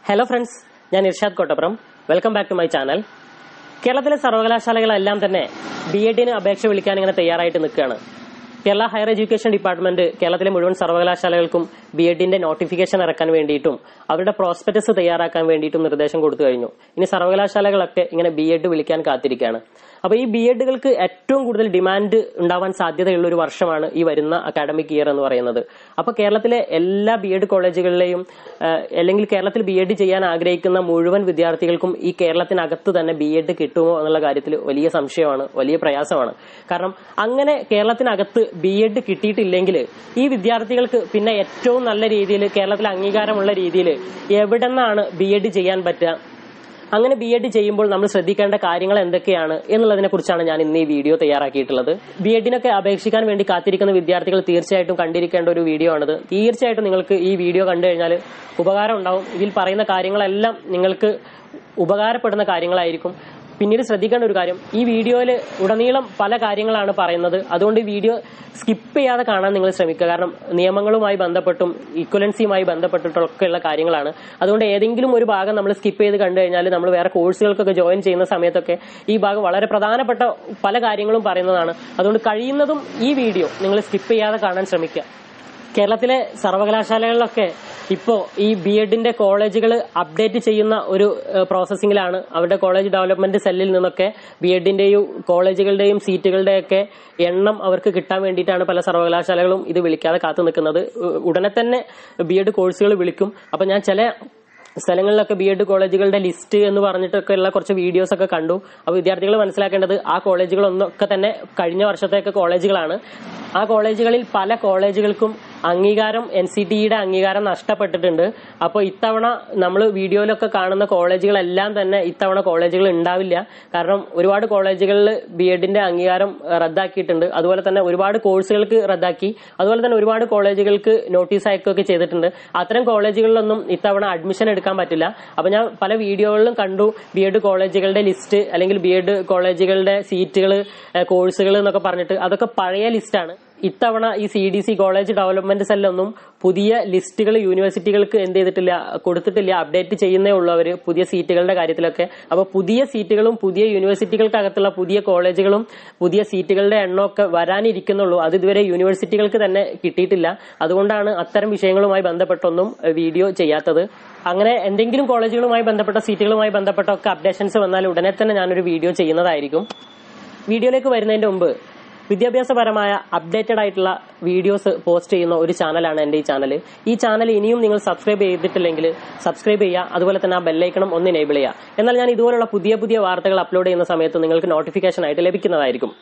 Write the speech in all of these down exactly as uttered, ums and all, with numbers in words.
Hello friends, ഞാൻ Irshad Kottappuram. Welcome back to my channel. കേരളത്തിലെ സർവകലാശാലകളെല്ലാം തന്നെ ബി എഡിന് അപേക്ഷ വിളിക്കാൻ ഇങ്ങനെ തയ്യാറായിട്ട് നിൽക്കുകയാണ്. കേരള ഹയർ എഡ്യൂക്കേഷൻ ഡിപ്പാർട്ട്മെന്റ് കേരളത്തിലെ മുഴുവൻ സർവകലാശാലകൾക്കും ബി എഡിന്റെ നോട്ടിഫിക്കേഷൻ ഇറക്കാൻ വേണ്ടിയിട്ടും അവരുടെ പ്രോസ്പെക്ടസ് തയ്യാറാക്കാൻ വേണ്ടിയിട്ടും നിർദ്ദേശം കൊടുത്തു കഴിഞ്ഞു. ഇനി സർവകലാശാലകളൊക്കെ ഇങ്ങനെ ബി എഡ് വിളിക്കാൻ കാത്തിരിക്കുകയാണ്. അപ്പൊ ഈ ബി എഡുകൾക്ക് ഏറ്റവും കൂടുതൽ ഡിമാൻഡ് ഉണ്ടാവാൻ സാധ്യതയുള്ള ഒരു വർഷമാണ് ഈ വരുന്ന അക്കാഡമിക് ഇയർ എന്ന് പറയുന്നത്. അപ്പൊ കേരളത്തിലെ എല്ലാ ബി എഡ് കോളേജുകളിലെയും അല്ലെങ്കിൽ കേരളത്തിൽ ബി എഡ് ചെയ്യാൻ ആഗ്രഹിക്കുന്ന മുഴുവൻ വിദ്യാർത്ഥികൾക്കും ഈ കേരളത്തിനകത്ത് തന്നെ ബി എഡ് കിട്ടുമോ എന്നുള്ള കാര്യത്തിൽ വലിയ സംശയമാണ്, വലിയ പ്രയാസമാണ്. കാരണം അങ്ങനെ കേരളത്തിനകത്ത് ബി എഡ് കിട്ടിയിട്ടില്ലെങ്കിൽ ഈ വിദ്യാർത്ഥികൾക്ക് പിന്നെ ഏറ്റവും നല്ല രീതിയിൽ കേരളത്തിൽ അംഗീകാരമുള്ള രീതിയിൽ എവിടെ നിന്നാണ് ബി എഡ് ചെയ്യാൻ പറ്റുക, അങ്ങനെ ബി എഡ് ചെയ്യുമ്പോൾ നമ്മൾ ശ്രദ്ധിക്കേണ്ട കാര്യങ്ങൾ എന്തൊക്കെയാണ് എന്നുള്ളതിനെ കുറിച്ചാണ് ഞാൻ ഇന്ന് ഈ വീഡിയോ തയ്യാറാക്കിയിട്ടുള്ളത്. ബി എഡിനൊക്കെ അപേക്ഷിക്കാൻ വേണ്ടി കാത്തിരിക്കുന്ന വിദ്യാർത്ഥികൾ തീർച്ചയായിട്ടും കണ്ടിരിക്കേണ്ട ഒരു വീഡിയോ ആണിത്. തീർച്ചയായിട്ടും നിങ്ങൾക്ക് ഈ വീഡിയോ കണ്ടു കഴിഞ്ഞാൽ ഉപകാരം ഉണ്ടാവും. ഇതിൽ പറയുന്ന കാര്യങ്ങളെല്ലാം നിങ്ങൾക്ക് ഉപകാരപ്പെടുന്ന കാര്യങ്ങളായിരിക്കും. പിന്നീട് ശ്രദ്ധിക്കേണ്ട ഒരു കാര്യം, ഈ വീഡിയോയിൽ ഉടനീളം പല കാര്യങ്ങളാണ് പറയുന്നത്. അതുകൊണ്ട് ഈ വീഡിയോ സ്കിപ്പ് ചെയ്യാതെ കാണാൻ നിങ്ങൾ ശ്രമിക്കുക. കാരണം നിയമങ്ങളുമായി ബന്ധപ്പെട്ടും ഈക്വലൻസിയുമായി ബന്ധപ്പെട്ടിട്ടൊക്കെയുള്ള കാര്യങ്ങളാണ്. അതുകൊണ്ട് ഏതെങ്കിലും ഒരു ഭാഗം നമ്മൾ സ്കിപ്പ് ചെയ്ത് കണ്ടു കഴിഞ്ഞാൽ നമ്മൾ വേറെ കോഴ്സുകൾക്കൊക്കെ ജോയിൻ ചെയ്യുന്ന സമയത്തൊക്കെ ഈ ഭാഗം വളരെ പ്രധാനപ്പെട്ട പല കാര്യങ്ങളും പറയുന്നതാണ്. അതുകൊണ്ട് കഴിയുന്നതും ഈ വീഡിയോ നിങ്ങൾ സ്കിപ്പ് ചെയ്യാതെ കാണാൻ ശ്രമിക്കുക. കേരളത്തിലെ സർവകലാശാലകളിലൊക്കെ ഇപ്പോ ഈ ബി എഡിന്റെ കോളേജുകൾ അപ്ഡേറ്റ് ചെയ്യുന്ന ഒരു പ്രോസസ്സിംഗിലാണ്. അവരുടെ കോളേജ് ഡെവലപ്മെന്റ് സെല്ലിൽ നിന്നൊക്കെ ബി എഡിന്റെയും കോളേജുകളുടെയും സീറ്റുകളുടെയൊക്കെ എണ്ണം അവർക്ക് കിട്ടാൻ വേണ്ടിയിട്ടാണ് പല സർവകലാശാലകളും ഇത് വിളിക്കാതെ കാത്തു നിൽക്കുന്നത്. ഉടനെ തന്നെ ബി എഡ് കോഴ്സുകൾ വിളിക്കും. അപ്പൊ ഞാൻ ചില സ്ഥലങ്ങളിലൊക്കെ ബി എഡ് കോളേജുകളുടെ ലിസ്റ്റ് എന്ന് പറഞ്ഞിട്ടൊക്കെ ഉള്ള കുറച്ച് വീഡിയോസ് ഒക്കെ കണ്ടു. അപ്പൊ വിദ്യാർത്ഥികൾ മനസ്സിലാക്കേണ്ടത് ആ കോളേജുകളൊന്നൊക്കെ തന്നെ കഴിഞ്ഞ വർഷത്തേക്ക് കോളേജുകളാണ്. ആ കോളേജുകളിൽ പല കോളേജുകൾക്കും അംഗീകാരം എൻ സി ടി ഇയുടെ അംഗീകാരം നഷ്ടപ്പെട്ടിട്ടുണ്ട്. അപ്പോൾ ഇത്തവണ നമ്മൾ വീഡിയോയിലൊക്കെ കാണുന്ന കോളേജുകളെല്ലാം തന്നെ ഇത്തവണ കോളേജുകൾ ഉണ്ടാവില്ല. കാരണം ഒരുപാട് കോളേജുകളിൽ ബി എഡിന്റെ അംഗീകാരം റദ്ദാക്കിയിട്ടുണ്ട്. അതുപോലെ തന്നെ ഒരുപാട് കോഴ്സുകൾക്ക് റദ്ദാക്കി. അതുപോലെ തന്നെ ഒരുപാട് കോളേജുകൾക്ക് നോട്ടീസ് അയക്കുകയൊക്കെ ചെയ്തിട്ടുണ്ട്. അത്തരം കോളേജുകളിലൊന്നും ഇത്തവണ അഡ്മിഷൻ എടുക്കാൻ പറ്റില്ല. അപ്പൊ ഞാൻ പല വീഡിയോകളിലും കണ്ടു ബി എഡ് കോളേജുകളുടെ ലിസ്റ്റ് അല്ലെങ്കിൽ ബി എഡ് കോളേജുകളുടെ സീറ്റുകൾ, കോഴ്സുകൾ എന്നൊക്കെ പറഞ്ഞിട്ട് അതൊക്കെ പഴയ ലിസ്റ്റാണ്. ഇത്തവണ ഈ C D C college development സെല്ലൊന്നും പുതിയ ലിസ്റ്റുകൾ യൂണിവേഴ്സിറ്റികൾക്ക് എന്ത് ചെയ്തിട്ടില്ല, കൊടുത്തിട്ടില്ല. അപ്ഡേറ്റ് ചെയ്യുന്നേ ഉള്ളൂ അവര് പുതിയ സീറ്റുകളുടെ കാര്യത്തിലൊക്കെ. അപ്പൊ പുതിയ സീറ്റുകളും പുതിയ യൂണിവേഴ്സിറ്റികൾക്കകത്തുള്ള പുതിയ കോളേജുകളും പുതിയ സീറ്റുകളുടെ എണ്ണമൊക്കെ വരാനിരിക്കുന്നുള്ളൂ. അത് ഇതുവരെ യൂണിവേഴ്സിറ്റികൾക്ക് തന്നെ കിട്ടിയിട്ടില്ല. അതുകൊണ്ടാണ് അത്തരം വിഷയങ്ങളുമായി ബന്ധപ്പെട്ടൊന്നും വീഡിയോ ചെയ്യാത്തത്. അങ്ങനെ എന്തെങ്കിലും കോളേജുകളുമായി ബന്ധപ്പെട്ട സീറ്റുകളുമായി ബന്ധപ്പെട്ടൊക്കെ അപ്ഡേഷൻസ് വന്നാൽ ഉടനെ തന്നെ ഞാനൊരു വീഡിയോ ചെയ്യുന്നതായിരിക്കും. വീഡിയോയിലേക്ക് വരുന്നതിന്റെ മുമ്പ് വിദ്യാഭ്യാസപരമായ അപ്ഡേറ്റഡ് ആയിട്ടുള്ള വീഡിയോസ് പോസ്റ്റ് ചെയ്യുന്ന ഒരു ചാനലാണ് എന്റെ ഈ ചാനൽ. ഈ ചാനൽ ഇനിയും നിങ്ങൾ സബ്സ്ക്രൈബ് ചെയ്തിട്ടില്ലെങ്കിൽ സബ്സ്ക്രൈബ് ചെയ്യുക. അതുപോലെ തന്നെ ആ ബെല്ലൈക്കണം ഒന്ന് എനേബിൾ ചെയ്യുക. എന്നാൽ ഞാൻ ഇതുപോലുള്ള പുതിയ പുതിയ വാർത്തകൾ അപ്ലോഡ് ചെയ്യുന്ന സമയത്ത് നിങ്ങൾക്ക് നോട്ടിഫിക്കേഷൻ ആയിട്ട് ലഭിക്കുന്നതായിരിക്കും.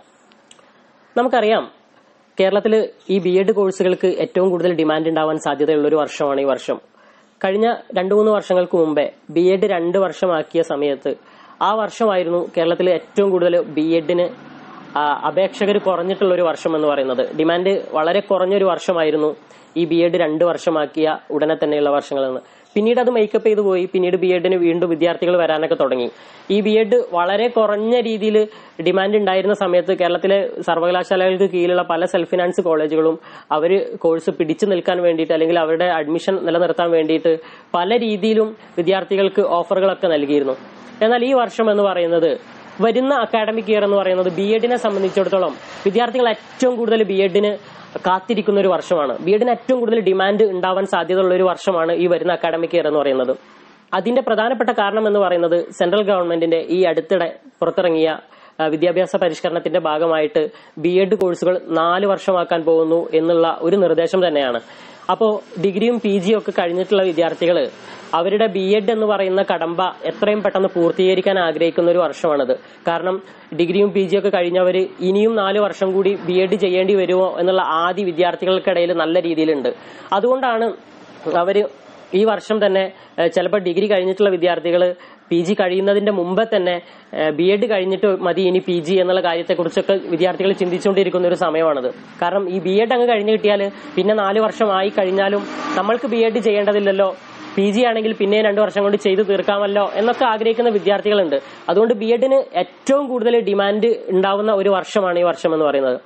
നമുക്കറിയാം, കേരളത്തിൽ ഈ ബി എഡ് കോഴ്സുകൾക്ക് ഏറ്റവും കൂടുതൽ ഡിമാൻഡ് ഉണ്ടാവാൻ സാധ്യതയുള്ള ഒരു വർഷമാണ് ഈ വർഷം. കഴിഞ്ഞ രണ്ടു മൂന്ന് വർഷങ്ങൾക്ക് മുമ്പേ ബി എഡ് രണ്ട് വർഷമാക്കിയ സമയത്ത് ആ വർഷമായിരുന്നു കേരളത്തിൽ ഏറ്റവും കൂടുതൽ ബി എഡിന് അപേക്ഷകർ കുറഞ്ഞിട്ടുള്ള ഒരു വർഷം എന്ന് പറയുന്നത്. ഡിമാൻഡ് വളരെ കുറഞ്ഞൊരു വർഷമായിരുന്നു ഈ ബി എഡ് രണ്ട് വർഷമാക്കിയ ഉടനെ തന്നെയുള്ള വർഷങ്ങളിൽ നിന്ന്. പിന്നീട് അത് മേക്കപ്പ് ചെയ്തു പോയി. പിന്നീട് ബി എഡിന് വീണ്ടും വിദ്യാർത്ഥികൾ വരാനൊക്കെ തുടങ്ങി. ഈ ബി എഡ് വളരെ കുറഞ്ഞ രീതിയിൽ ഡിമാൻഡ് ഉണ്ടായിരുന്ന സമയത്ത് കേരളത്തിലെ സർവകലാശാലകൾക്ക് കീഴിലുള്ള പല സെൽഫ് ഫിനാൻസ് കോളേജുകളും അവര് കോഴ്സ് പിടിച്ചു നിൽക്കാൻ വേണ്ടിയിട്ട് അല്ലെങ്കിൽ അവരുടെ അഡ്മിഷൻ നിലനിർത്താൻ വേണ്ടിയിട്ട് പല രീതിയിലും വിദ്യാർത്ഥികൾക്ക് ഓഫറുകളൊക്കെ നൽകിയിരുന്നു. എന്നാൽ ഈ വർഷം എന്ന് പറയുന്നത്, വരുന്ന അക്കാഡമിക് ഇയർ എന്ന് പറയുന്നത് ബി എഡിനെ സംബന്ധിച്ചിടത്തോളം വിദ്യാർത്ഥികൾ ഏറ്റവും കൂടുതൽ ബി എഡിന് കാത്തിരിക്കുന്ന ഒരു വർഷമാണ്. ബി എഡിന് ഏറ്റവും കൂടുതൽ ഡിമാൻഡ് ഉണ്ടാവാൻ സാധ്യതയുള്ള ഒരു വർഷമാണ് ഈ വരുന്ന അക്കാഡമിക് ഇയർ എന്ന് പറയുന്നത്. അതിന്റെ പ്രധാനപ്പെട്ട കാരണം എന്ന് പറയുന്നത് സെൻട്രൽ ഗവൺമെന്റിന്റെ ഈ അടുത്തിടെ പുറത്തിറങ്ങിയ വിദ്യാഭ്യാസ പരിഷ്കരണത്തിന്റെ ഭാഗമായിട്ട് ബി എഡ് കോഴ്സുകൾ നാല് വർഷമാക്കാൻ പോകുന്നു എന്നുള്ള ഒരു നിർദ്ദേശം തന്നെയാണ്. അപ്പോ ഡിഗ്രിയും പി ജിയും ഒക്കെ കഴിഞ്ഞിട്ടുള്ള വിദ്യാർത്ഥികൾ അവരുടെ ബി എഡ് എന്ന് പറയുന്ന കടമ്പ എത്രയും പെട്ടെന്ന് പൂർത്തീകരിക്കാൻ ആഗ്രഹിക്കുന്ന ഒരു വർഷമാണിത്. കാരണം ഡിഗ്രിയും പി ജിയും ഒക്കെ കഴിഞ്ഞവർ ഇനിയും നാല് വർഷം കൂടി ബി എഡ് ചെയ്യേണ്ടി വരുമോ എന്നുള്ള ആദ്യ വിദ്യാർത്ഥികൾക്കിടയിൽ നല്ല രീതിയിലുണ്ട്. അതുകൊണ്ടാണ് അവര് ഈ വർഷം തന്നെ ചിലപ്പോൾ ഡിഗ്രി കഴിഞ്ഞിട്ടുള്ള വിദ്യാർത്ഥികൾ പി ജി കഴിയുന്നതിന്റെ മുമ്പേ തന്നെ ബി എഡ് കഴിഞ്ഞിട്ട് മതി ഇനി പി ജി എന്നുള്ള കാര്യത്തെക്കുറിച്ചൊക്കെ വിദ്യാർത്ഥികൾ ചിന്തിച്ചുകൊണ്ടിരിക്കുന്ന ഒരു സമയമാണത്. കാരണം ഈ ബി എഡ് അങ്ങ് കഴിഞ്ഞു കിട്ടിയാൽ പിന്നെ നാല് വർഷമായി കഴിഞ്ഞാലും നമ്മൾക്ക് ബി എഡ് ചെയ്യേണ്ടതില്ലല്ലോ, പി ജി ആണെങ്കിൽ പിന്നെ രണ്ടു വർഷം കൊണ്ട് ചെയ്തു തീർക്കാമല്ലോ എന്നൊക്കെ ആഗ്രഹിക്കുന്ന വിദ്യാർത്ഥികളുണ്ട്. അതുകൊണ്ട് ബി എഡിന് ഏറ്റവും കൂടുതൽ ഡിമാൻഡ് ഉണ്ടാവുന്ന ഒരു വർഷമാണ് ഈ വർഷം എന്ന് പറയുന്നത്.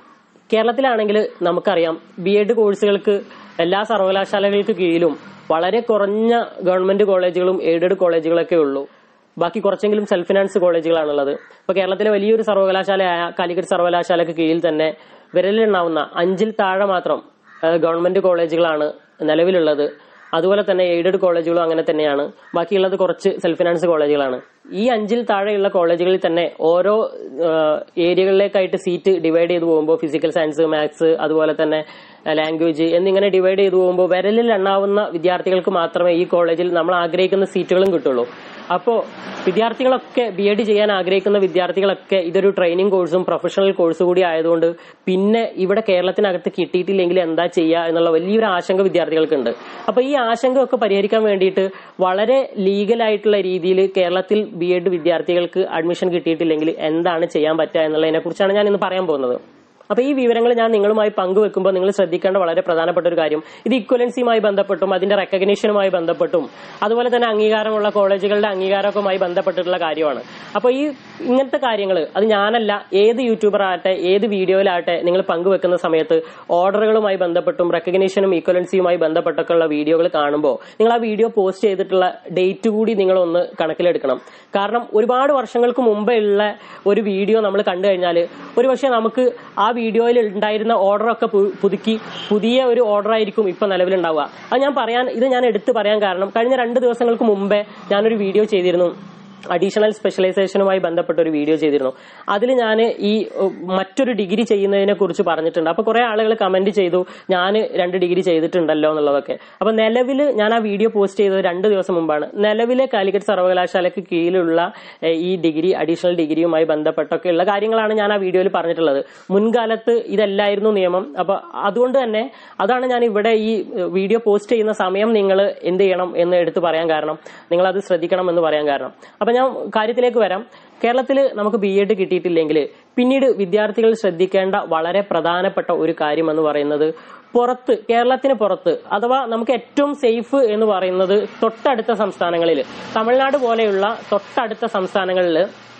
കേരളത്തിലാണെങ്കിൽ നമുക്കറിയാം ബി എഡ് കോഴ്സുകൾക്ക് എല്ലാ സർവകലാശാലകൾക്ക് കീഴിലും വളരെ കുറഞ്ഞ ഗവൺമെന്റ് കോളേജുകളും എയ്ഡഡ് കോളേജുകളൊക്കെ ഉള്ളൂ. ബാക്കി കുറച്ചെങ്കിലും സെൽഫ് ഫിനാൻസ് കോളേജുകളാണുള്ളത്. ഇപ്പൊ കേരളത്തിലെ വലിയൊരു സർവകലാശാലയായ കാലിക്കറ്റ് സർവകലാശാലയ്ക്ക് കീഴിൽ തന്നെ വിരലിലെണ്ണാവുന്ന അഞ്ചിൽ താഴെ മാത്രം ഗവൺമെന്റ് കോളേജുകളാണ് നിലവിലുള്ളത്. അതുപോലെ തന്നെ എയ്ഡഡ് കോളേജുകളും അങ്ങനെ തന്നെയാണ്. ബാക്കിയുള്ളത് കുറച്ച് സെൽഫ് ഫിനാൻസ് കോളേജുകളാണ്. ഈ അഞ്ചിൽ താഴെയുള്ള കോളേജുകളിൽ തന്നെ ഓരോ ഏരിയകളിലേക്കായിട്ട് സീറ്റ് ഡിവൈഡ് ചെയ്ത് പോകുമ്പോൾ ഫിസിക്കൽ സയൻസ്, മാത്സ്, അതുപോലെ തന്നെ ലാംഗ്വേജ് എന്നിങ്ങനെ ഡിവൈഡ് ചെയ്ത് പോകുമ്പോൾ വിരലിൽ എണ്ണാവുന്ന വിദ്യാർത്ഥികൾക്ക് മാത്രമേ ഈ കോളേജിൽ നമ്മൾ ആഗ്രഹിക്കുന്ന സീറ്റുകളും കിട്ടുള്ളൂ. അപ്പോൾ വിദ്യാർത്ഥികളൊക്കെ ബി എഡ് ചെയ്യാൻ ആഗ്രഹിക്കുന്ന വിദ്യാർത്ഥികളൊക്കെ ഇതൊരു ട്രെയിനിങ് കോഴ്സും പ്രൊഫഷണൽ കോഴ്സ് കൂടി ആയതുകൊണ്ട് പിന്നെ ഇവിടെ കേരളത്തിനകത്ത് കിട്ടിയിട്ടില്ലെങ്കിൽ എന്താ ചെയ്യുക എന്നുള്ള വലിയൊരു ആശങ്ക വിദ്യാർത്ഥികൾക്കുണ്ട്. അപ്പൊ ഈ ആശങ്ക ഒക്കെ പരിഹരിക്കാൻ വേണ്ടിയിട്ട് വളരെ ലീഗലായിട്ടുള്ള രീതിയിൽ കേരളത്തിൽ ബി എഡ് വിദ്യാർത്ഥികൾക്ക് അഡ്മിഷൻ കിട്ടിയിട്ടില്ലെങ്കിൽ എന്താണ് ചെയ്യാൻ പറ്റുക എന്നുള്ളതിനെ കുറിച്ചാണ് ഞാൻ ഇന്ന് പറയാൻ പോകുന്നത്. അപ്പൊ ഈ വിവരങ്ങൾ ഞാൻ നിങ്ങളുമായി പങ്കുവെക്കുമ്പോൾ നിങ്ങൾ ശ്രദ്ധിക്കേണ്ട വളരെ പ്രധാനപ്പെട്ട ഒരു കാര്യം, ഇത് ഇക്വലൻസിയുമായി ബന്ധപ്പെട്ടും അതിന്റെ റെക്കഗ്നീഷനുമായി ബന്ധപ്പെട്ടും അതുപോലെ തന്നെ അംഗീകാരമുള്ള കോളേജുകളുടെ അംഗീകാരമൊക്കെയുമായി ബന്ധപ്പെട്ടിട്ടുള്ള കാര്യമാണ്. അപ്പൊ ഈ ഇങ്ങനത്തെ കാര്യങ്ങൾ അത് ഞാനല്ല, ഏത് യൂട്യൂബർ ആകട്ടെ ഏത് വീഡിയോയിലാകട്ടെ നിങ്ങൾ പങ്കുവെക്കുന്ന സമയത്ത് ഓർഡറുകളുമായി ബന്ധപ്പെട്ടും റെക്കഗ്നീഷനും ഈക്വലൻസിയുമായി ബന്ധപ്പെട്ടൊക്കെ ഉള്ള വീഡിയോകൾ കാണുമ്പോൾ നിങ്ങൾ ആ വീഡിയോ പോസ്റ്റ് ചെയ്തിട്ടുള്ള ഡേറ്റ് കൂടി നിങ്ങളൊന്ന് കണക്കിലെടുക്കണം. കാരണം ഒരുപാട് വർഷങ്ങൾക്ക് മുമ്പേ ഉള്ള ഒരു വീഡിയോ നമ്മൾ കണ്ടു കഴിഞ്ഞാൽ ഒരുപക്ഷെ നമുക്ക് ആ വീഡിയോയിൽ ഉണ്ടായിരുന്ന ഓർഡറൊക്കെ പുതുക്കി പുതിയ ഒരു ഓർഡർ ആയിരിക്കും ഇപ്പൊ നിലവിലുണ്ടാവുക. അത് ഞാൻ പറയാൻ ഇത് ഞാൻ എടുത്തു പറയാൻ കാരണം കഴിഞ്ഞ രണ്ട് ദിവസങ്ങൾക്ക് മുമ്പേ ഞാനൊരു വീഡിയോ ചെയ്തിരുന്നു, അഡീഷണൽ സ്പെഷ്യലൈസേഷനുമായി ബന്ധപ്പെട്ട ഒരു വീഡിയോ ചെയ്തിരുന്നു. അതിൽ ഞാൻ ഈ മറ്റൊരു ഡിഗ്രി ചെയ്യുന്നതിനെ കുറിച്ച് പറഞ്ഞിട്ടുണ്ട്. അപ്പൊ കുറെ ആളുകൾ കമന്റ് ചെയ്തു ഞാൻ രണ്ട് ഡിഗ്രി ചെയ്തിട്ടുണ്ടല്ലോ എന്നുള്ളതൊക്കെ. അപ്പൊ നിലവിൽ ഞാൻ ആ വീഡിയോ പോസ്റ്റ് ചെയ്തത് രണ്ട് ദിവസം മുമ്പാണ്. നിലവിലെ കാലിക്കറ്റ് സർവകലാശാലയ്ക്ക് കീഴിലുള്ള ഈ ഡിഗ്രി അഡീഷണൽ ഡിഗ്രിയുമായി ബന്ധപ്പെട്ടൊക്കെ ഉള്ള കാര്യങ്ങളാണ് ഞാൻ ആ വീഡിയോയിൽ പറഞ്ഞിട്ടുള്ളത്. മുൻകാലത്ത് ഇതല്ലായിരുന്നു നിയമം. അപ്പൊ അതുകൊണ്ട് തന്നെ അതാണ് ഞാൻ ഇവിടെ ഈ വീഡിയോ പോസ്റ്റ് ചെയ്യുന്ന സമയം നിങ്ങൾ എന്ത് ചെയ്യണം എന്ന് എടുത്ത് പറയാൻ കാരണം, നിങ്ങൾ അത് ശ്രദ്ധിക്കണം എന്ന് പറയാൻ കാരണം. അപ്പൊ ഞാൻ കാര്യത്തിലേക്ക് വരാം. കേരളത്തിൽ നമുക്ക് ബി എഡ് കിട്ടിയിട്ടില്ലെങ്കിൽ പിന്നീട് വിദ്യാർത്ഥികൾ ശ്രദ്ധിക്കേണ്ട വളരെ പ്രധാനപ്പെട്ട ഒരു കാര്യം എന്ന് പറയുന്നത്, പുറത്ത് കേരളത്തിന് പുറത്ത് അഥവാ നമുക്ക് ഏറ്റവും സേഫ് എന്ന് പറയുന്നത് തൊട്ടടുത്ത സംസ്ഥാനങ്ങളിൽ, തമിഴ്നാട് പോലെയുള്ള തൊട്ടടുത്ത സംസ്ഥാനങ്ങളിൽ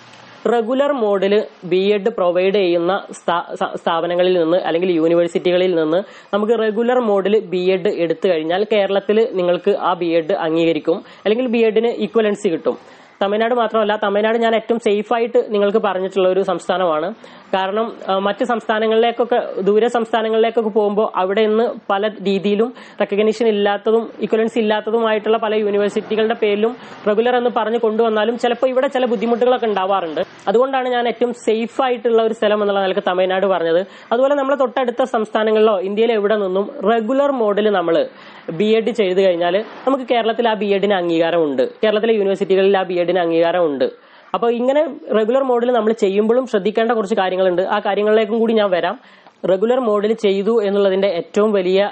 റെഗുലർ മോഡിൽ ബി എഡ് പ്രൊവൈഡ് ചെയ്യുന്ന സ്ഥാപനങ്ങളിൽ നിന്ന് അല്ലെങ്കിൽ യൂണിവേഴ്സിറ്റികളിൽ നിന്ന് നമുക്ക് റെഗുലർ മോഡിൽ ബി എഡ് എടുത്തു കഴിഞ്ഞാൽ കേരളത്തിൽ നിങ്ങൾക്ക് ആ ബി എഡ് അംഗീകരിക്കും, അല്ലെങ്കിൽ ബി എഡിന് ഈക്വലൻസി കിട്ടും. തമിഴ്നാട് മാത്രമല്ല, തമിഴ്നാട് ഞാൻ ഏറ്റവും സേഫ് ആയിട്ട് നിങ്ങൾക്ക് പറഞ്ഞിട്ടുള്ള ഒരു സംസ്ഥാനമാണ്. കാരണം മറ്റ് സംസ്ഥാനങ്ങളിലേക്കൊക്കെ ദൂര സംസ്ഥാനങ്ങളിലേക്കൊക്കെ പോകുമ്പോൾ അവിടെ നിന്ന് പല രീതിയിലും റെക്കഗ്നീഷൻ ഇല്ലാത്തതും ഈക്വലൻസി ഇല്ലാത്തതുമായിട്ടുള്ള പല യൂണിവേഴ്സിറ്റികളുടെ പേരിലും റെഗുലർ എന്ന് പറഞ്ഞു കൊണ്ടുവന്നാലും ചിലപ്പോൾ ഇവിടെ ചില ബുദ്ധിമുട്ടുകളൊക്കെ ഉണ്ടാവാറുണ്ട്. അതുകൊണ്ടാണ് ഞാൻ ഏറ്റവും സേഫ് ആയിട്ടുള്ള ഒരു സ്ഥലം എന്നുള്ള നിലക്ക് തമിഴ്നാട് പറഞ്ഞത്. അതുപോലെ നമ്മളെ തൊട്ടടുത്ത സംസ്ഥാനങ്ങളിലോ ഇന്ത്യയിലെ എവിടെ നിന്നും റെഗുലർ മോഡിൽ നമ്മൾ ബി എഡ് ചെയ്ത് കഴിഞ്ഞാൽ നമുക്ക് കേരളത്തിൽ ആ ബി എഡിന് അംഗീകാരമുണ്ട്, കേരളത്തിലെ യൂണിവേഴ്സിറ്റികളിൽ ആ ബി എഡിന് അംഗീകാരമുണ്ട്. അപ്പൊ ഇങ്ങനെ റെഗുലർ മോഡിൽ നമ്മൾ ചെയ്യുമ്പോഴും ശ്രദ്ധിക്കേണ്ട കുറച്ച് കാര്യങ്ങളുണ്ട്. ആ കാര്യങ്ങളിലേക്കും കൂടി ഞാൻ വരാം. റെഗുലർ മോഡിൽ ചെയ്തു എന്നുള്ളതിന്റെ ഏറ്റവും വലിയ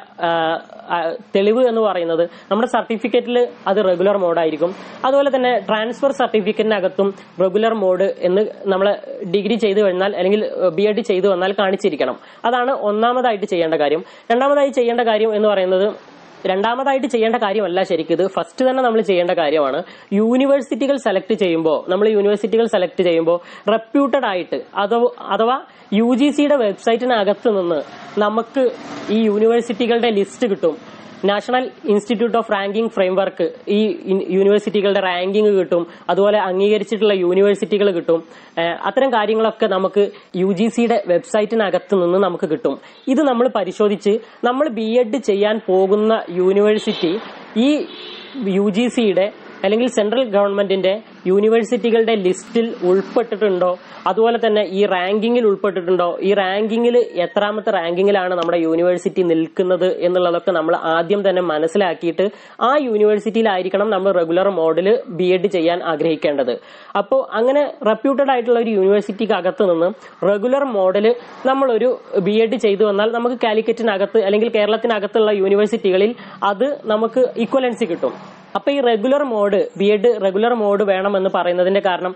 തെളിവ് എന്ന് പറയുന്നത് നമ്മുടെ സർട്ടിഫിക്കറ്റിൽ അത് റെഗുലർ മോഡായിരിക്കും. അതുപോലെ തന്നെ ട്രാൻസ്ഫർ സർട്ടിഫിക്കറ്റിനകത്തും റെഗുലർ മോഡ് എന്ന് നമ്മൾ ഡിഗ്രി ചെയ്തു കഴിഞ്ഞാൽ അല്ലെങ്കിൽ ബി എഡ് ചെയ്തു വന്നാൽ കാണിച്ചിരിക്കണം. അതാണ് ഒന്നാമതായിട്ട് ചെയ്യേണ്ട കാര്യം. രണ്ടാമതായി ചെയ്യേണ്ട കാര്യം എന്ന് പറയുന്നത് രണ്ടാമതായിട്ട് ചെയ്യേണ്ട കാര്യമല്ല ശരിക്കും, ഇത് ഫസ്റ്റ് തന്നെ നമ്മൾ ചെയ്യേണ്ട കാര്യമാണ്. യൂണിവേഴ്സിറ്റികൾ സെലക്ട് ചെയ്യുമ്പോൾ നമ്മൾ യൂണിവേഴ്സിറ്റികൾ സെലക്ട് ചെയ്യുമ്പോൾ റെപ്യൂട്ടഡ് ആയിട്ട് അഥവാ യു ജി സിയുടെ വെബ്സൈറ്റിനകത്ത് നിന്ന് നമുക്ക് ഈ യൂണിവേഴ്സിറ്റികളുടെ ലിസ്റ്റ് കിട്ടും. National institute of ranking framework ഈ യൂണിവേഴ്സിറ്റികളുടെ റാങ്കിംഗ് കിട്ടും. അതുപോലെ അംഗീകരിച്ചിട്ടുള്ള യൂണിവേഴ്സിറ്റികൾ കിട്ടും. അത്തരം കാര്യങ്ങളൊക്കെ നമുക്ക് യു ജി സിയുടെ വെബ്സൈറ്റിനകത്ത് നിന്ന് നമുക്ക് കിട്ടും. ഇത് നമ്മൾ പരിശോധിച്ച് നമ്മൾ ബി എഡ് ചെയ്യാൻ പോകുന്ന യൂണിവേഴ്സിറ്റി ഈ യു ജി സിയുടെ അല്ലെങ്കിൽ സെൻട്രൽ ഗവൺമെന്റിന്റെ യൂണിവേഴ്സിറ്റികളുടെ ലിസ്റ്റിൽ ഉൾപ്പെട്ടിട്ടുണ്ടോ, അതുപോലെ തന്നെ ഈ റാങ്കിങ്ങിൽ ഉൾപ്പെട്ടിട്ടുണ്ടോ, ഈ റാങ്കിങ്ങിൽ എത്രാമത്തെ റാങ്കിങ്ങിലാണ് നമ്മുടെ യൂണിവേഴ്സിറ്റി നിൽക്കുന്നത് എന്നുള്ളതൊക്കെ നമ്മൾ ആദ്യം തന്നെ മനസ്സിലാക്കിയിട്ട് ആ യൂണിവേഴ്സിറ്റിയിലായിരിക്കണം നമ്മൾ റെഗുലർ മോഡിൽ ബി എഡ് ചെയ്യാൻ ആഗ്രഹിക്കേണ്ടത്. അപ്പോൾ അങ്ങനെ റെപ്യൂട്ടഡ് ആയിട്ടുള്ള ഒരു യൂണിവേഴ്സിറ്റിക്ക് അകത്ത് നിന്ന് റെഗുലർ മോഡിൽ നമ്മളൊരു ബി എഡ് ചെയ്തു വന്നാൽ നമുക്ക് കാലിക്കറ്റിനകത്ത് അല്ലെങ്കിൽ കേരളത്തിനകത്തുള്ള യൂണിവേഴ്സിറ്റികളിൽ അത് നമുക്ക് ഈക്വലൻസി കിട്ടും. അപ്പൊ ഈ regular mode B Ed regular mode വേണമെന്ന് പറയുന്നതിന്റെ കാരണം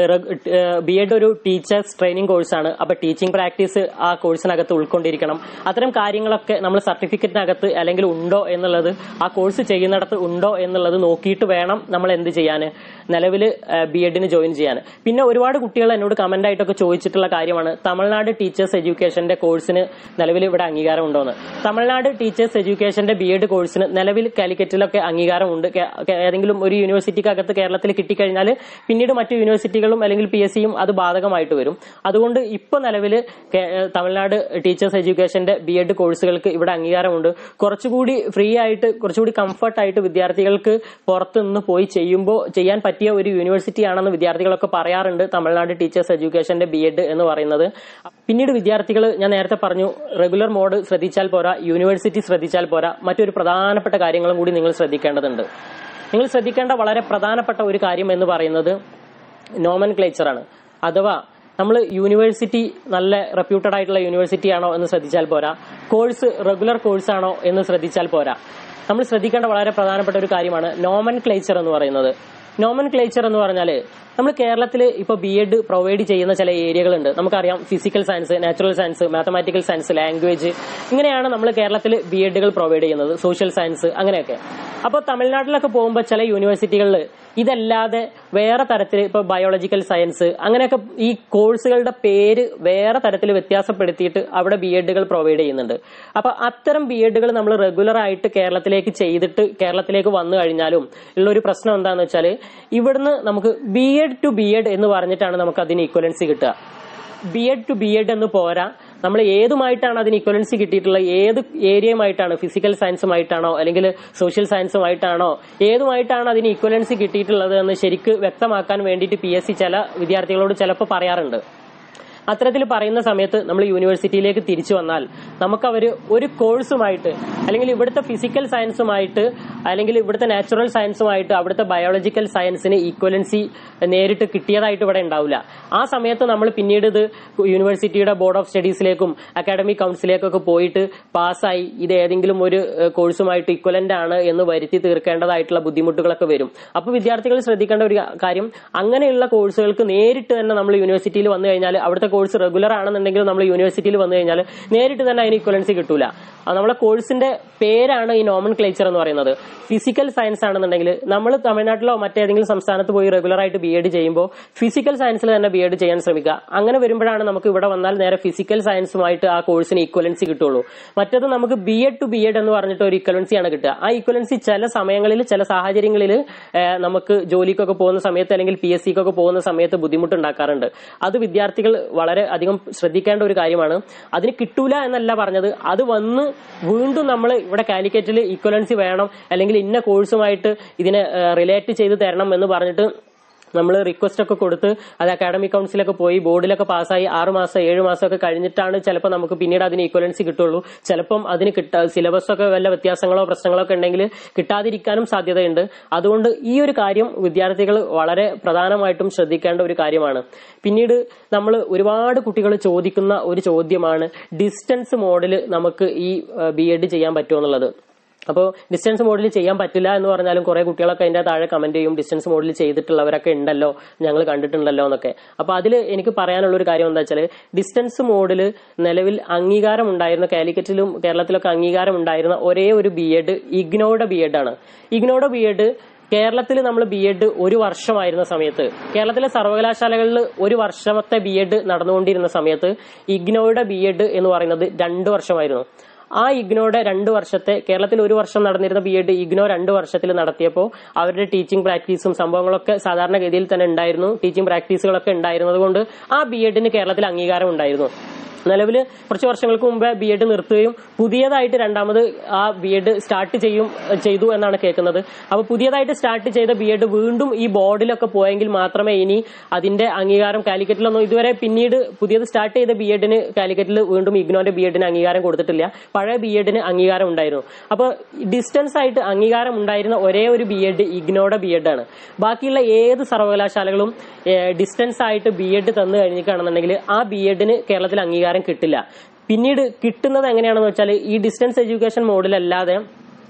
ബി എഡ് ഒരു ടീച്ചേഴ്സ് ട്രെയിനിങ് കോഴ്സാണ്. അപ്പൊ ടീച്ചിങ് പ്രാക്ടീസ് ആ കോഴ്സിനകത്ത് ഉൾക്കൊണ്ടിരിക്കണം. അത്തരം കാര്യങ്ങളൊക്കെ നമ്മൾ സർട്ടിഫിക്കറ്റിനകത്ത് അല്ലെങ്കിൽ ഉണ്ടോ എന്നുള്ളത്, ആ കോഴ്സ് ചെയ്യുന്നിടത്ത് ഉണ്ടോ എന്നുള്ളത് നോക്കിയിട്ട് വേണം നമ്മൾ എന്ത് ചെയ്യാൻ, നിലവിൽ ബി എഡിന് ജോയിൻ ചെയ്യാൻ. പിന്നെ ഒരുപാട് കുട്ടികൾ എന്നോട് കമന്റ് ആയിട്ടൊക്കെ ചോദിച്ചിട്ടുള്ള കാര്യമാണ് തമിഴ്നാട് ടീച്ചേഴ്സ് എഡ്യൂക്കേഷന്റെ കോഴ്സിന് നിലവിൽ ഇവിടെ അംഗീകാരം ഉണ്ടോന്ന്. തമിഴ്നാട് ടീച്ചേഴ്സ് എഡ്യൂക്കേഷന്റെ ബി എഡ് കോഴ്സിന് നിലവിൽ കാലിക്കറ്റിലൊക്കെ അംഗീകാരമുണ്ട്. ഏതെങ്കിലും ഒരു യൂണിവേഴ്സിറ്റിക്കകത്ത് കേരളത്തിൽ കിട്ടിക്കഴിഞ്ഞാൽ പിന്നീട് മറ്റു യൂണിവേഴ്സിറ്റികളും അല്ലെങ്കിൽ പി എസ് സിയും അത് ബാധകമായിട്ട് വരും. അതുകൊണ്ട് ഇപ്പൊ നിലവിൽ തമിഴ്നാട് ടീച്ചേഴ്സ് എഡ്യൂക്കേഷന്റെ ബി എഡ് കോഴ്സുകൾക്ക് ഇവിടെ അംഗീകാരമുണ്ട്. കുറച്ചുകൂടി ഫ്രീ ആയിട്ട് കുറച്ചുകൂടി കംഫർട്ട് ആയിട്ട് വിദ്യാർത്ഥികൾക്ക് പുറത്തു നിന്ന് പോയി ചെയ്യുമ്പോൾ ചെയ്യാൻ പറ്റിയ ഒരു യൂണിവേഴ്സിറ്റി ആണെന്ന് വിദ്യാർത്ഥികളൊക്കെ പറയാറുണ്ട് തമിഴ്നാട് ടീച്ചേഴ്സ് എഡ്യൂക്കേഷന്റെ ബി എഡ് എന്ന് പറയുന്നത്. പിന്നീട് വിദ്യാർത്ഥികൾ, ഞാൻ നേരത്തെ പറഞ്ഞു, റെഗുലർ മോഡ് ശ്രദ്ധിച്ചാൽ പോരാ, യൂണിവേഴ്സിറ്റി ശ്രദ്ധിച്ചാൽ പോരാ, മറ്റൊരു പ്രധാനപ്പെട്ട കാര്യങ്ങളും കൂടി നിങ്ങൾ ശ്രദ്ധിക്കേണ്ടതുണ്ട്. നിങ്ങൾ ശ്രദ്ധിക്കേണ്ട വളരെ പ്രധാനപ്പെട്ട ഒരു കാര്യം എന്ന് പറയുന്നത് നോമൻക്ലേച്ചറാണ്. അഥവാ നമ്മൾ യൂണിവേഴ്സിറ്റി നല്ല റെപ്യൂട്ടഡ് ആയിട്ടുള്ള യൂണിവേഴ്സിറ്റി ആണോ എന്ന് ശ്രദ്ധിച്ചാൽ പോരാ, കോഴ്സ് റെഗുലർ കോഴ്സ് ആണോ എന്ന് ശ്രദ്ധിച്ചാൽ പോരാ. നമ്മൾ ശ്രദ്ധിക്കേണ്ട വളരെ പ്രധാനപ്പെട്ട ഒരു കാര്യമാണ് നോമൻക്ലേച്ചർ എന്ന് പറയുന്നത്. നോമൻക്ലേച്ചർ എന്ന് പറഞ്ഞാൽ നമ്മൾ കേരളത്തിൽ ഇപ്പോൾ ബി എഡ് പ്രൊവൈഡ് ചെയ്യുന്ന ചില ഏരിയകളുണ്ട്. നമുക്കറിയാം physical science, natural science, mathematical science, language, ഇങ്ങനെയാണ് നമ്മൾ കേരളത്തിൽ ബി എഡുകൾ പ്രൊവൈഡ് ചെയ്യുന്നത്. സോഷ്യൽ സയൻസ് അങ്ങനെയൊക്കെ. അപ്പോൾ തമിഴ്നാട്ടിലൊക്കെ പോകുമ്പോൾ ചില യൂണിവേഴ്സിറ്റികളിൽ ഇതല്ലാതെ വേറെ തരത്തിൽ ഇപ്പോൾ ബയോളജിക്കൽ സയൻസ് അങ്ങനെയൊക്കെ ഈ കോഴ്സുകളുടെ പേര് വേറെ തരത്തിൽ വ്യത്യാസപ്പെടുത്തിയിട്ട് അവിടെ ബി എഡുകൾ പ്രൊവൈഡ് ചെയ്യുന്നുണ്ട്. അപ്പൊ അത്തരം ബി എഡുകൾ നമ്മൾ റെഗുലർ ആയിട്ട് കേരളത്തിലേക്ക് ചെയ്തിട്ട് കേരളത്തിലേക്ക് വന്നു കഴിഞ്ഞാലും ഉള്ള ഒരു പ്രശ്നം എന്താണെന്ന് വെച്ചാൽ ഇവിടുന്ന് നമുക്ക് B Ed to B Ed എന്ന് പറഞ്ഞിട്ടാണ് നമുക്ക് അതിന് ഇക്വലൻസി കിട്ടുക. B Ed to B Ed എന്ന് പോരാ, നമ്മൾ ഏതുമായിട്ടാണ് അതിന് ഇക്വലൻസി കിട്ടിയിട്ടുള്ളത്, ഏത് ഏരിയയുമായിട്ടാണ്, ഫിസിക്കൽ സയൻസുമായിട്ടാണോ അല്ലെങ്കിൽ സോഷ്യൽ സയൻസുമായിട്ടാണോ, ഏതുമായിട്ടാണ് അതിന് ഇക്വലൻസി കിട്ടിയിട്ടുള്ളത് എന്ന് ശരിക്ക് വ്യക്തമാക്കാൻ വേണ്ടിയിട്ട് പി എസ് സി ചില വിദ്യാർത്ഥികളോട് ചിലപ്പോൾ പറയാറുണ്ട്. അത്തരത്തിൽ പറയുന്ന സമയത്ത് നമ്മൾ യൂണിവേഴ്സിറ്റിയിലേക്ക് തിരിച്ചു വന്നാൽ നമുക്ക് അവർ ഒരു കോഴ്സുമായിട്ട് അല്ലെങ്കിൽ ഇവിടുത്തെ ഫിസിക്കൽ സയൻസുമായിട്ട് അല്ലെങ്കിൽ ഇവിടുത്തെ നാച്ചുറൽ സയൻസുമായിട്ട് അവിടുത്തെ ബയോളജിക്കൽ സയൻസിന് ഈക്വലൻസി നേരിട്ട് കിട്ടിയതായിട്ട് ഇവിടെ ഉണ്ടാവില്ല. ആ സമയത്ത് നമ്മൾ പിന്നീട് ഇത് യൂണിവേഴ്സിറ്റിയുടെ ബോർഡ് ഓഫ് സ്റ്റഡീസിലേക്കും അക്കാഡമിക് കൗൺസിലേക്കൊക്കെ പോയിട്ട് പാസ്സായി ഇത് ഏതെങ്കിലും ഒരു കോഴ്സുമായിട്ട് ഇക്വലന്റ് ആണ് എന്ന് വരുത്തി തീർക്കേണ്ടതായിട്ടുള്ള ബുദ്ധിമുട്ടുകളൊക്കെ വരും. അപ്പോൾ വിദ്യാർത്ഥികൾ ശ്രദ്ധിക്കേണ്ട ഒരു കാര്യം, അങ്ങനെയുള്ള കോഴ്സുകൾക്ക് നേരിട്ട് തന്നെ നമ്മൾ യൂണിവേഴ്സിറ്റിയിൽ വന്നു കഴിഞ്ഞാൽ അവിടുത്തെ കോഴ്സ് റെഗുലർ ആണെന്നുണ്ടെങ്കിൽ നമ്മൾ യൂണിവേഴ്സിറ്റിയിൽ വന്നു കഴിഞ്ഞാൽ നേരിട്ട് തന്നെ അതിന് ഇക്വലൻസി കിട്ടൂല. നമ്മളെ കോഴ്സിന്റെ പേരാണ് ഈ നോമൻക്ലേച്ചർ എന്ന് പറയുന്നത്. ഫിസിക്കൽ സയൻസ് ആണെന്നുണ്ടെങ്കിൽ നമ്മൾ തമിഴ്നാട്ടിലോ മറ്റേതെങ്കിലും സംസ്ഥാനത്ത് പോയി റെഗുലർ ആയിട്ട് ബി എഡ് ചെയ്യുമ്പോൾ ഫിസിക്കൽ സയൻസിൽ തന്നെ ബി എഡ് ചെയ്യാൻ ശ്രമിക്കുക. അങ്ങനെ വരുമ്പോഴാണ് നമുക്ക് ഇവിടെ വന്നാൽ നേരെ ഫിസിക്കൽ സയൻസുമായിട്ട് ആ കോഴ്സിന് ഇക്വലൻസി കിട്ടുള്ളൂ. മറ്റത് നമുക്ക് B Ed to B Ed എന്ന് പറഞ്ഞിട്ട് ഒരു ഇക്വലൻസിയാണ് കിട്ടുക. ആ ഇക്വലൻസി ചില സമയങ്ങളിൽ ചില സാഹചര്യങ്ങളിൽ നമുക്ക് ജോലിക്കൊക്കെ പോകുന്ന സമയത്ത് അല്ലെങ്കിൽ പി എസ് സിക്കൊക്കെ പോകുന്ന സമയത്ത് ബുദ്ധിമുട്ടുണ്ടാക്കാറുണ്ട്. അത് വിദ്യാർത്ഥികൾ വളരെ അധികം ശ്രദ്ധിക്കേണ്ട ഒരു കാര്യമാണ്. അതിന് കിട്ടൂല എന്നല്ല പറഞ്ഞത്, അത് വന്ന് വീണ്ടും നമ്മൾ ഇവിടെ കാലിക്കറ്റിൽ ഇക്വലൻസി വേണം അല്ലെങ്കിൽ ഇന്ന കോഴ്സുമായിട്ട് ഇതിനെ റിലേറ്റ് ചെയ്ത് തരണം എന്ന് പറഞ്ഞിട്ട് നമ്മൾ റിക്വസ്റ്റ് ഒക്കെ കൊടുത്ത് അത് അക്കാഡമിക് കൗൺസിലൊക്കെ പോയി ബോർഡിലൊക്കെ പാസ്സായി ആറ് മാസം ഏഴ് മാസം ഒക്കെ കഴിഞ്ഞിട്ടാണ് ചിലപ്പോൾ നമുക്ക് പിന്നീട് അതിന് ഈക്വലൻസി കിട്ടുള്ളൂ. ചിലപ്പം അതിന് കിട്ടാ സിലബസ് ഒക്കെ വല്ല വ്യത്യാസങ്ങളോ പ്രശ്നങ്ങളോ ഒക്കെ ഉണ്ടെങ്കിൽ കിട്ടാതിരിക്കാനും സാധ്യതയുണ്ട്. അതുകൊണ്ട് ഈ ഒരു കാര്യം വിദ്യാർത്ഥികൾ വളരെ പ്രധാനമായിട്ടും ശ്രദ്ധിക്കേണ്ട ഒരു കാര്യമാണ്. പിന്നീട് നമ്മൾ ഒരുപാട് കുട്ടികൾ ചോദിക്കുന്ന ഒരു ചോദ്യമാണ് ഡിസ്റ്റൻസ് മോഡിൽ നമുക്ക് ഈ ബി എഡ് ചെയ്യാൻ പറ്റുമോ എന്നുള്ളത്. അപ്പോൾ ഡിസ്റ്റൻസ് മോഡിൽ ചെയ്യാൻ പറ്റില്ല എന്ന് പറഞ്ഞാലും കുറെ കുട്ടികളൊക്കെ അതിന്റെ താഴെ കമന്റ് ചെയ്യും, ഡിസ്റ്റൻസ് മോഡിൽ ചെയ്തിട്ടുള്ളവരൊക്കെ ഉണ്ടല്ലോ, ഞങ്ങൾ കണ്ടിട്ടുണ്ടല്ലോ എന്നൊക്കെ. അപ്പൊ അതിൽ എനിക്ക് പറയാനുള്ള ഒരു കാര്യം എന്താ വെച്ചാൽ, ഡിസ്റ്റൻസ് മോഡിൽ നിലവിൽ അംഗീകാരം ഉണ്ടായിരുന്ന, കാലിക്കറ്റിലും കേരളത്തിലൊക്കെ അംഗീകാരം ഉണ്ടായിരുന്ന ഒരേ ഒരു ബി എഡ് ഇഗ്നോയുടെ ബി എഡ് ആണ്. ഇഗ്നോയുടെ ബി എഡ് കേരളത്തിൽ നമ്മൾ ബി എഡ് ഒരു വർഷമായിരുന്ന സമയത്ത്, കേരളത്തിലെ സർവകലാശാലകളിൽ ഒരു വർഷത്തെ ബി എഡ് നടന്നുകൊണ്ടിരുന്ന സമയത്ത് ഇഗ്നോയുടെ ബി എഡ് എന്ന് പറയുന്നത് രണ്ടു വർഷമായിരുന്നു. ആ ഇഗ്നോയുടെ രണ്ടു വർഷത്തെ, കേരളത്തിൽ ഒരു വർഷം നടന്നിരുന്ന ബി എഡ് ഇഗ്നോ രണ്ടു വർഷത്തിൽ നടത്തിയപ്പോൾ അവരുടെ ടീച്ചിങ് പ്രാക്ടീസും സംഭവങ്ങളൊക്കെ സാധാരണഗതിയിൽ തന്നെ ഉണ്ടായിരുന്നു. ടീച്ചിങ് പ്രാക്ടീസുകളൊക്കെ ഉണ്ടായിരുന്നത് കൊണ്ട് ആ ബി എഡിന് കേരളത്തിൽ അംഗീകാരം ഉണ്ടായിരുന്നു. നിലവിൽ കുറച്ച് വർഷങ്ങൾക്ക് മുമ്പേ ബി എഡ് നിർത്തുകയും പുതിയതായിട്ട് രണ്ടാമത് ആ ബി എഡ് സ്റ്റാർട്ട് ചെയ്യും ചെയ്തു എന്നാണ് കേൾക്കുന്നത്. അപ്പൊ പുതിയതായിട്ട് സ്റ്റാർട്ട് ചെയ്ത ബി എഡ് വീണ്ടും ഈ ബോർഡിലൊക്കെ പോയെങ്കിൽ മാത്രമേ ഇനി അതിന്റെ അംഗീകാരം, കാലിക്കറ്റിലൊന്നും ഇതുവരെ പിന്നീട് പുതിയത് സ്റ്റാർട്ട് ചെയ്ത ബി എഡിന് കാലിക്കറ്റിൽ വീണ്ടും ഇഗ്നോന്റെ ബി എഡിന് അംഗീകാരം കൊടുത്തിട്ടില്ല. പഴയ ബി എഡിന് അംഗീകാരം ഉണ്ടായിരുന്നു. അപ്പൊ ഡിസ്റ്റൻസ് ആയിട്ട് അംഗീകാരം ഉണ്ടായിരുന്ന ഒരേ ഒരു ബി എഡ് ഇഗ്നോയുടെ ബി എഡ് ആണ്. ബാക്കിയുള്ള ഏത് സർവകലാശാലകളും ഡിസ്റ്റൻസ് ആയിട്ട് ബി എഡ് തന്നു കഴിഞ്ഞിട്ടാണെന്നുണ്ടെങ്കിൽ ആ ബി എഡിന് കേരളത്തിൽ അംഗീകാരം കിട്ടില്ല. പിന്നീട് കിട്ടുന്നത് എങ്ങനെയാണെന്ന് വെച്ചാൽ ഈ ഡിസ്റ്റൻസ് എഡ്യൂക്കേഷൻ മോഡിലല്ലാതെ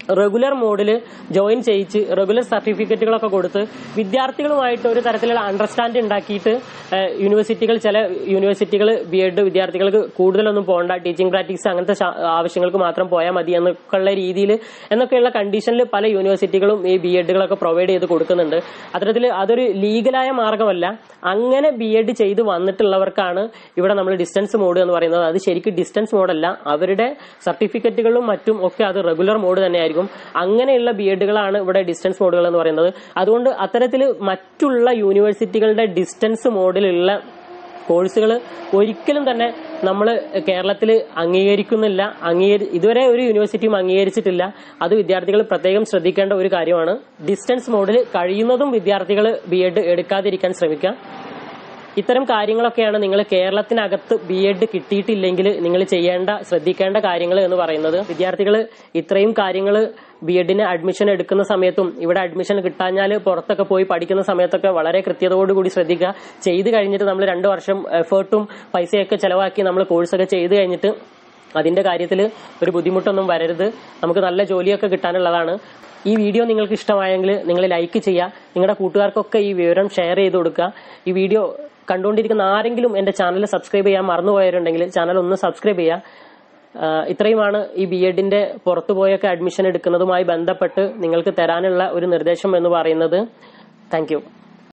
റെഗുലർ മോഡിൽ ജോയിൻ ചെയ്യിച്ച് റെഗുലർ സർട്ടിഫിക്കറ്റുകളൊക്കെ കൊടുത്ത് വിദ്യാർത്ഥികളുമായിട്ട് ഒരു തരത്തിലുള്ള അണ്ടർസ്റ്റാൻഡ് ഉണ്ടാക്കിയിട്ട് യൂണിവേഴ്സിറ്റികൾ ചില യൂണിവേഴ്സിറ്റികൾ ബി എഡ് വിദ്യാർത്ഥികൾക്ക് കൂടുതലൊന്നും പോകണ്ട, ടീച്ചിങ് പ്രാക്ടീസ് അങ്ങനത്തെ ആവശ്യങ്ങൾക്ക് മാത്രം പോയാൽ മതി എന്നൊക്കെയുള്ള രീതിയിൽ എന്നൊക്കെയുള്ള കണ്ടീഷനിൽ പല യൂണിവേഴ്സിറ്റികളും ഈ ബി എഡുകളൊക്കെ പ്രൊവൈഡ് ചെയ്ത് കൊടുക്കുന്നുണ്ട്. അത്തരത്തിൽ അതൊരു ലീഗലായ മാർഗമല്ല. അങ്ങനെ ബി എഡ് ചെയ്ത് വന്നിട്ടുള്ളവർക്കാണ് ഇവിടെ നമ്മൾ ഡിസ്റ്റൻസ് മോഡ് എന്ന് പറയുന്നത്. അത് ശരിക്കും ഡിസ്റ്റൻസ് മോഡല്ല, അവരുടെ സർട്ടിഫിക്കറ്റുകളും മറ്റും ഒക്കെ അത് റെഗുലർ മോഡ് തന്നെയായിരിക്കും. അങ്ങനെയുള്ള ബി എഡുകളാണ് ഇവിടെ ഡിസ്റ്റൻസ് മോഡുകൾ എന്ന് പറയുന്നത്. അതുകൊണ്ട് അത്തരത്തിൽ മറ്റുള്ള യൂണിവേഴ്സിറ്റികളുടെ ഡിസ്റ്റൻസ് മോഡിലുള്ള കോഴ്സുകൾ ഒരിക്കലും തന്നെ നമ്മൾ കേരളത്തിൽ അംഗീകരിക്കുന്നില്ല. അംഗീകരി ഇതുവരെ ഒരു യൂണിവേഴ്സിറ്റിയും അംഗീകരിച്ചിട്ടില്ല. അത് വിദ്യാർത്ഥികൾ പ്രത്യേകം ശ്രദ്ധിക്കേണ്ട ഒരു കാര്യമാണ്. ഡിസ്റ്റൻസ് മോഡിൽ കഴിയുന്നതും വിദ്യാർത്ഥികൾ ബി എഡ് എടുക്കാതിരിക്കാൻ ശ്രമിക്കുക. ഇത്തരം കാര്യങ്ങളൊക്കെയാണ് നിങ്ങൾ കേരളത്തിനകത്ത് ബി എഡ് കിട്ടിയിട്ടില്ലെങ്കിൽ നിങ്ങൾ ചെയ്യേണ്ട ശ്രദ്ധിക്കേണ്ട കാര്യങ്ങൾ എന്ന് പറയുന്നത്. വിദ്യാർത്ഥികൾ ഇത്രയും കാര്യങ്ങൾ ബി എഡിന് അഡ്മിഷൻ എടുക്കുന്ന സമയത്തും ഇവിടെ അഡ്മിഷൻ കിട്ടാഞ്ഞാൽ പുറത്തൊക്കെ പോയി പഠിക്കുന്ന സമയത്തൊക്കെ വളരെ കൃത്യതയോടുകൂടി ശ്രദ്ധിക്കുക. ചെയ്ത് കഴിഞ്ഞിട്ട് നമ്മൾ രണ്ടു വർഷം എഫേർട്ടും പൈസയൊക്കെ ചെലവാക്കി നമ്മൾ കോഴ്സൊക്കെ ചെയ്ത് കഴിഞ്ഞിട്ട് അതിന്റെ കാര്യത്തിൽ ഒരു ബുദ്ധിമുട്ടൊന്നും വരരുത്. നമുക്ക് നല്ല ജോലിയൊക്കെ കിട്ടാനുള്ളതാണ്. ഈ വീഡിയോ നിങ്ങൾക്ക് ഇഷ്ടമായെങ്കിൽ നിങ്ങൾ ലൈക്ക് ചെയ്യുക. നിങ്ങളുടെ കൂട്ടുകാർക്കൊക്കെ ഈ വിവരം ഷെയർ ചെയ്ത് കൊടുക്കുക. ഈ വീഡിയോ കണ്ടുകൊണ്ടിരിക്കുന്ന ആരെങ്കിലും എന്റെ ചാനൽ സബ്സ്ക്രൈബ് ചെയ്യാൻ മറന്നുപോയവരുണ്ടെങ്കിൽ ചാനൽ ഒന്ന് സബ്സ്ക്രൈബ് ചെയ്യുക. ഇത്രയുമാണ് ഈ ബി എഡിന്റെ പുറത്തുപോയൊക്കെ അഡ്മിഷൻ എടുക്കുന്നതുമായി ബന്ധപ്പെട്ട് നിങ്ങൾക്ക് തരാനുള്ള ഒരു നിർദ്ദേശം എന്ന് പറയുന്നത്. Thank U.